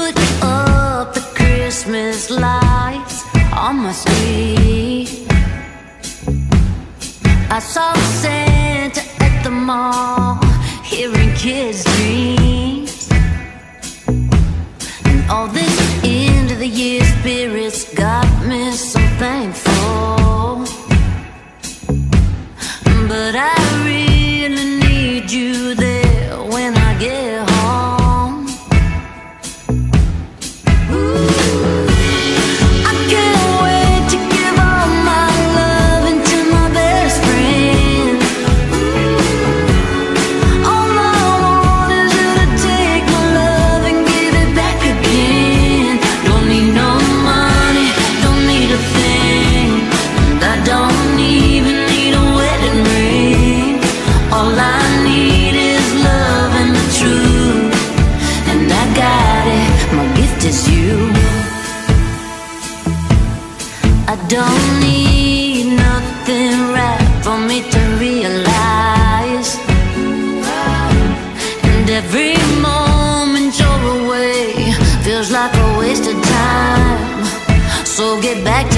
put up the Christmas lights on my street. I saw Santa at the mall, hearing kids' dreams. And all this end of the year spirit's got me so thankful. But I really need you there when I get home. Ooh, I can't wait to give all my loving to my best friend. All I want is you to take my love and give it back again. Don't need no money, don't need a thing, and I don't even need a wedding ring. All I need is love and the truth, and I got it, my gift is you. I don't need nothing right for me to realize, and every moment you're away feels like a wasted time. So get back